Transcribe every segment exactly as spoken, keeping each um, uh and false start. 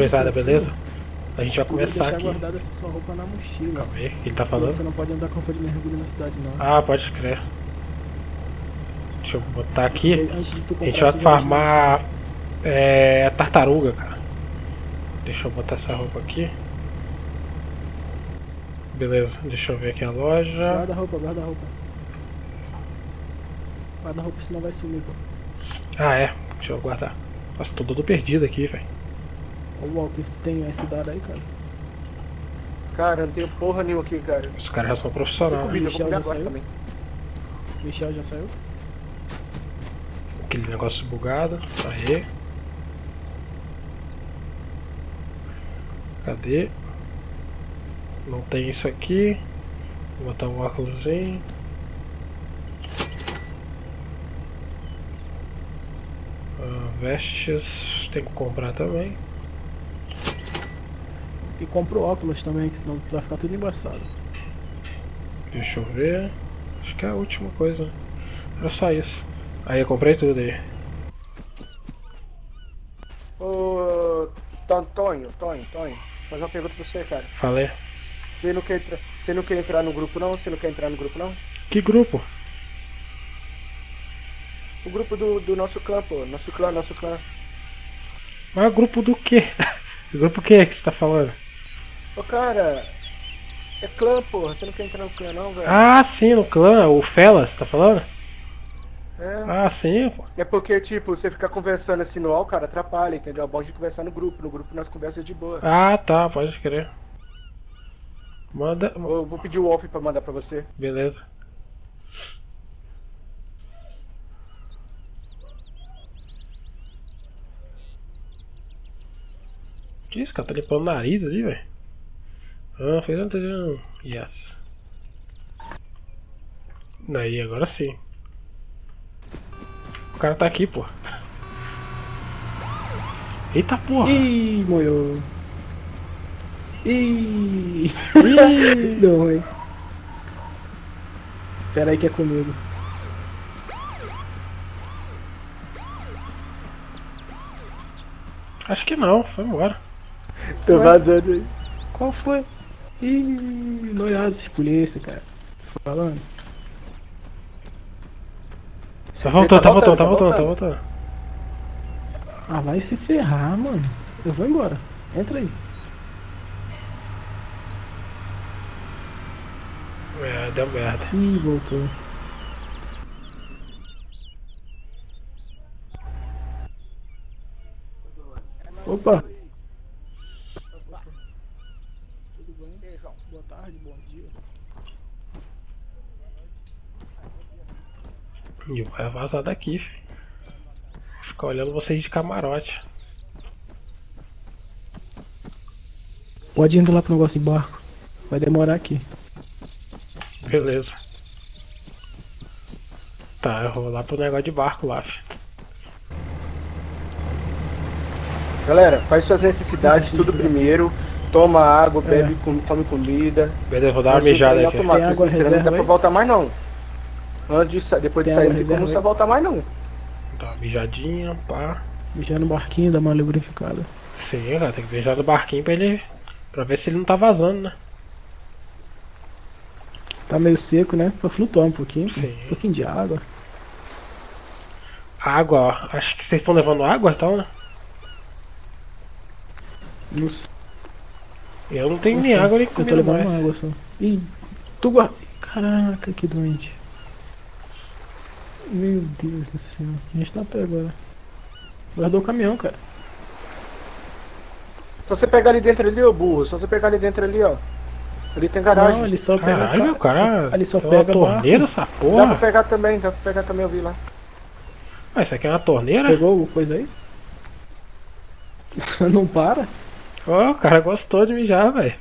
coisada, beleza? A gente vai começar aqui. Guardada sua roupa na mochila. Calma aí, o que ele tá falando? Você não pode andar com roupa de mergulho na cidade, não. Ah, pode crer. Deixa eu botar aqui. Antes de tu A gente comprar, vai tu já farmar é, tartaruga, cara. Deixa eu botar essa roupa aqui. Beleza, deixa eu ver aqui a loja. Guarda a roupa, guarda a roupa. Guarda a roupa, senão vai sumir, pô. Ah, é. Deixa eu guardar. Nossa, tô todo perdido aqui, velho. Olha o Walker, tem essa idade aí, cara. Cara, não tenho porra nenhuma aqui, cara. Os caras já são profissionais. Comida, eu vou comer já agora saiu? também. Michel já saiu? Aquele negócio bugado. Aí. Cadê? Não tem isso aqui. Vou botar um óculosinho. Ah, vestes. Tem que comprar também. E compra o óculos também, que senão tu vai ficar tudo embaçado. Deixa eu ver. Acho que é a última coisa. Era só isso. Aí eu comprei tudo aí. Ô, Ton- Tonho, Tonho, Tonho, fazer uma pergunta pra você, cara. Falei. Você não quer entrar, você não quer entrar no grupo não? Você não quer entrar no grupo não? Que grupo? O grupo do, do nosso clã, pô. Nosso clã, nosso clã. Mas grupo do quê? Grupo que que você tá falando? Ô, cara, é clã, porra. Você não quer entrar no clã não, velho? Ah, sim, no clã, o Felas, tá falando? É. Ah, sim, pô. É porque, tipo, você ficar conversando assim no all, cara, atrapalha, entendeu? É bom de conversar no grupo. No grupo nós conversamos de boa. Ah, tá, pode crer. Manda. Eu vou pedir o Wolf pra mandar pra você. Beleza. Que isso, cara? Tá limpando o nariz ali, velho. Ah, fez antes. Yes. Aí, agora sim. O cara tá aqui, pô. Eita porra! Ih, molhou. Ih, Ih. deu ruim. Espera aí que é comigo. Acho que não, foi embora. Tô vazando aí. Qual foi? Ih, noiado de polícia, cara. Tô falando. Tá voltando, tá voltando, tá tá voltando, tá voltando. voltando. Ah, vai se ferrar, mano. Eu vou embora. Entra aí. É, deu merda. Ih, voltou. Opa. Tudo bem? Boa tarde, bom dia. E vai vazar daqui, filho. Ficar olhando vocês de camarote. Pode ir indo lá pro negócio de barco. Vai demorar aqui. Beleza. Tá, eu vou lá pro negócio de barco lá, filho. Galera, faz suas necessidades tudo primeiro. Toma água, bebe, com, come comida. Beleza, vou dar uma Antes de mijada sair aqui. automático, Tem água não dá reserva pra aí? voltar mais não. Antes de sa- depois de Tem sair água não tem como reserva você aí? voltar mais não. Dá uma mijadinha, pá. Já no barquinho, dá uma lubrificada. Sim, cara, tem que mijar no barquinho pra ele. Pra ver se ele não tá vazando, né? Tá meio seco, né? Pra flutuar um pouquinho. pô. Sim. Um pouquinho de água. Água, ó. Acho que vocês estão levando água então, né? Isso. Eu não tenho nem água nem Eu tô comida levando mais. uma água só. Ih, tu guarda. Caraca, que doente. Meu Deus do céu. A gente tá pé agora. Guardou o caminhão, cara. Só você pegar ali dentro ali, ô burro. Só você pegar ali dentro ali, ó. Ali tem garagem. Não, ele só pega. Caralho, ca- cara. Ali só tem uma pega torneira essa Dá pra porra. pegar também, dá pra pegar também, eu vi lá. Ah, isso aqui é uma torneira? Pegou alguma coisa aí? Não para? Ó, o cara gostou de mijar, velho.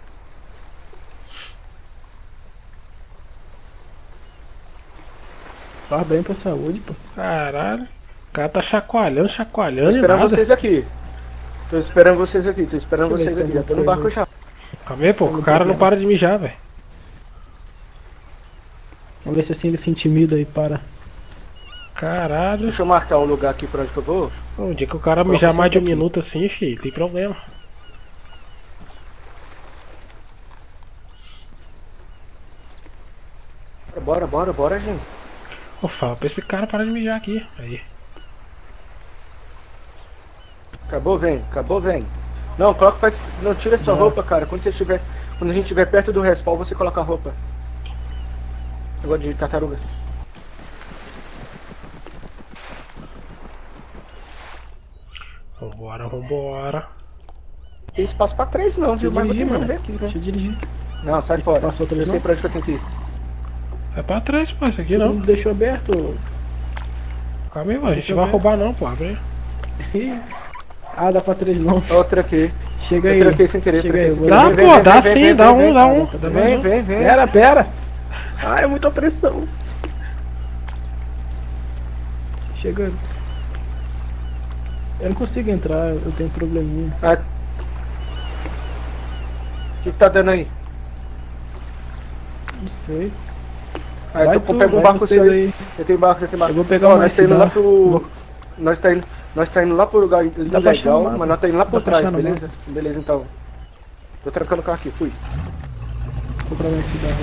Faz bem pra saúde, pô. Caralho. O cara tá chacoalhando, Tô chacoalhando e esperando nada. vocês aqui. Tô esperando vocês aqui, tô esperando Deixa eu vocês ver se aqui. tem Já tô no alguma barco coisa já. Calma aí, pô. O cara não para de mijar, velho. Vamos ver se assim ele se intimida e para. Caralho. Deixa eu marcar um lugar aqui pra onde que eu vou. O dia que o cara mijar mais de um minuto assim, filho, tem problema. bora, bora, bora, gente. Ô, fala pra esse cara parar de mijar aqui. Aí. Acabou, vem, acabou, vem. Não, coloca, faz, não, tira sua Não. roupa, cara. Quando você estiver, quando a gente estiver perto do respawn, você coloca a roupa. Negócio de tartaruga. Vambora, vambora. Tem espaço pra três não, viu? Deixa eu Mas vou dirigir, ter que mano. ver aqui, Deixa né? eu dirigir. Não, sai fora. Passou três Eu sei não? pra onde que eu tenho que ir. É pra trás, pô, isso aqui Não não. deixou aberto. Calma aí, mano. A gente Deixa eu não vai ver. roubar não, pô. Abre aí. Ah, dá pra três não. Outra aqui. Chega Eu aí. troquei sem querer, Chega aí. troquei eu vou sem Dá, querer. lá. pô, dá vem, sim, vem, dá vem, um, dá vem, um. vem, Dá mais Vem, um. vem, vem. Pera, pera. Ah, é muita pressão. Chegando. Eu não consigo entrar, eu tenho um probleminha. Ah. O que que tá dando aí? Não sei. Ah, Vai então tu, pega um vai barco vocês seu aí. aí. Eu tenho barco, eu tenho barco. Eu vou pegar Ó, uma nós tá indo aqui, lá dá. pro... Vou- Nós tá indo... Nós tá indo lá pro lugar Dá pra legal, chamar, mas nós tá indo lá por dá pra trás, chamar. beleza? Beleza, então. Tô trancando o carro aqui, fui. Vou comprar uma cigarro.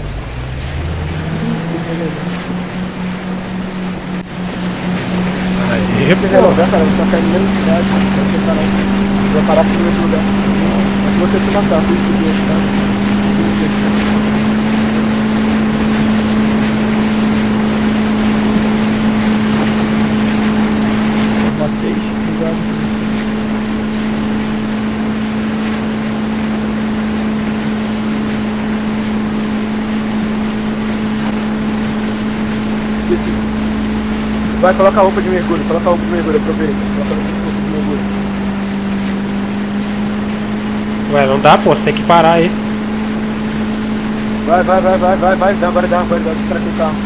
Aí, Se quiser lugar, cara, você tá caindo na cidade, cara. Vai chegar lá. Vai parar aqui no outro lugar. Mas se você se matar, fui subir, tá? Matei, obrigado. Vai, coloca a roupa de mergulho, coloca a roupa de mergulho, aproveita. Coloca a roupa de mergulho. Ué, não dá, pô. Você tem que parar aí. Vai, vai, vai, vai, vai, vai, dá, vai, dá, vai, dá, tranca o carro.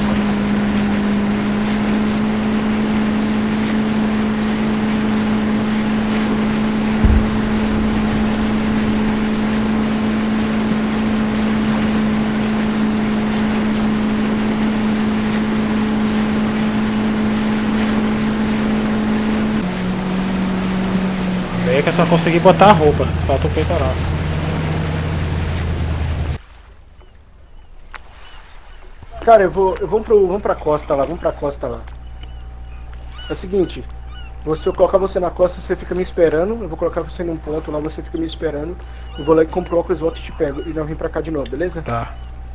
Aí é que é só conseguir botar a roupa. Falta o peitoral. Cara, eu vou, eu vou pro, vamos pra costa lá, vamos pra costa lá. É o seguinte, você, eu colocar você na costa, você fica me esperando, eu vou colocar você num ponto lá, você fica me esperando, eu vou lá e compro óculos, volto e te pego, e não vim pra cá de novo, beleza? Tá.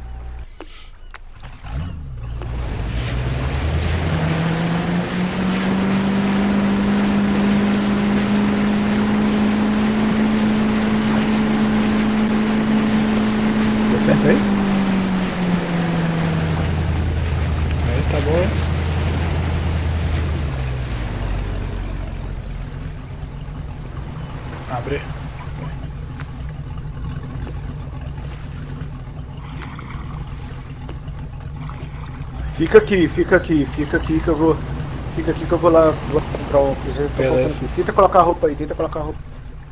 Deu certo aí? Aí tá bom, hein? Abre. Fica aqui, fica aqui, fica aqui que eu vou. Fica aqui que eu vou lá, vou comprar óculos, eu tô Beleza. colocando aqui. Tenta colocar a roupa aí, tenta colocar a roupa.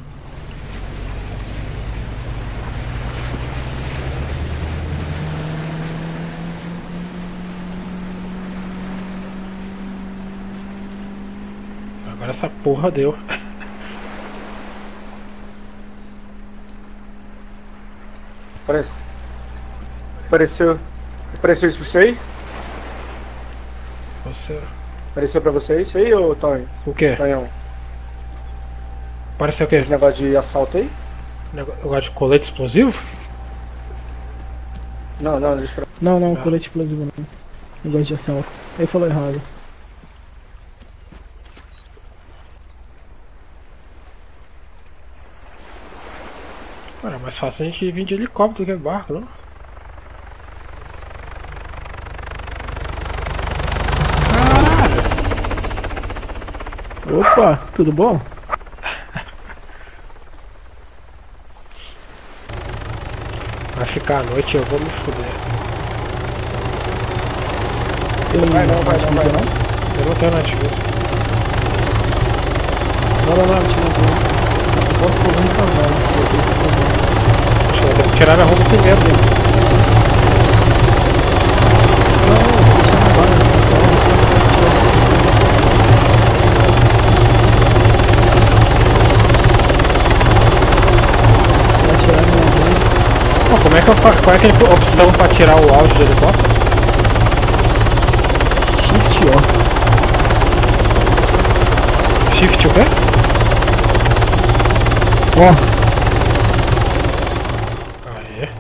Agora essa porra deu. Parece. Apareceu. Apareceu isso pra você aí? Você... Apareceu pra você isso aí, ô Tonho? O quê? Tonhão? Pareceu o quê? Esse negócio de assalto aí? Negócio de colete explosivo? Não, não, deixa pra... Não, não, Ah. colete explosivo não. Negócio de assalto. Ele falou errado. Cara, é mais fácil a gente vir de helicóptero do que barco, não? Caralho! Opa, tudo bom? Vai ficar à noite e eu vou me fuder. Tem Vai não, vai não, vai não. Eu não tenho nativo. Bora lá, tira a Posso correr um cavalo. Acho que eu vou ter que tirar minha roupa primeiro, né? Não, deixa na barra. Vai tirar minha mãe. Pô, como é que eu faço? Qual é que é a opção pra tirar o áudio do helicóptero? Repetiu o quê? Ó, Aê.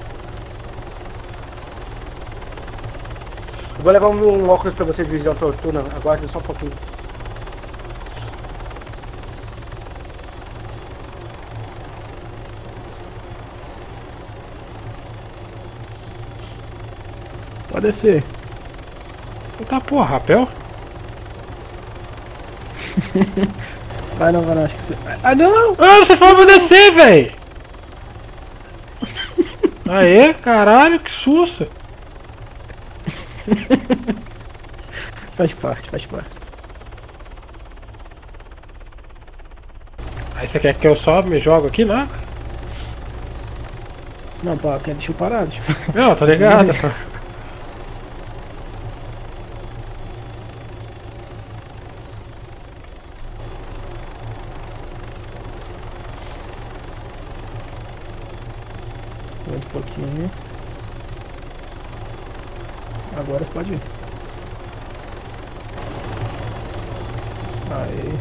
Eu vou levar um, um óculos pra vocês de visão noturna. Aguardem só um pouquinho. pode descer. Tá porra, rapel? Vai não, vai não, acho que você... Ah, não! Ah, você falou pra descer, véi! Aê, caralho, que susto! Faz parte, faz parte. Aí você quer que eu só me jogo aqui, né? Não, pá, quer deixar eu parar, deixa eu... Não, tá ligado. Aguenta um pouquinho. Agora você pode ir. Aí.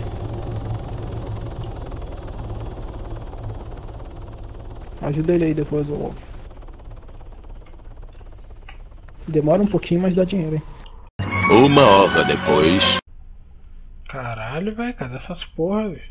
Ajuda ele aí depois, ô. Demora um pouquinho, mas dá dinheiro, hein? Uma hora depois. Caralho, velho, cadê essas porra, velho?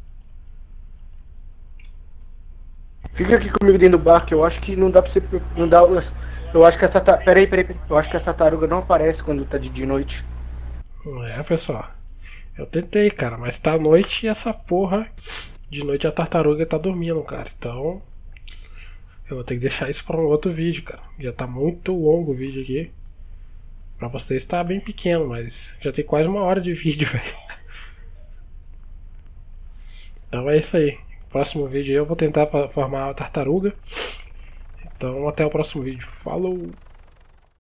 Fica aqui comigo dentro do barco, eu acho que não dá pra você. Não dá. Eu acho que essa tartaruga. Peraí, peraí, peraí. Eu acho que essa tartaruga não aparece quando tá de, de noite. É, pessoal. Eu tentei, cara, mas tá à noite e essa porra. De noite a tartaruga tá dormindo, cara. Então. Eu vou ter que deixar isso pra um outro vídeo, cara. Já tá muito longo o vídeo aqui. Pra vocês tá bem pequeno, mas já tem quase uma hora de vídeo, velho. Então é isso aí. Próximo vídeo eu vou tentar formar a tartaruga. Então até o próximo vídeo. Falou!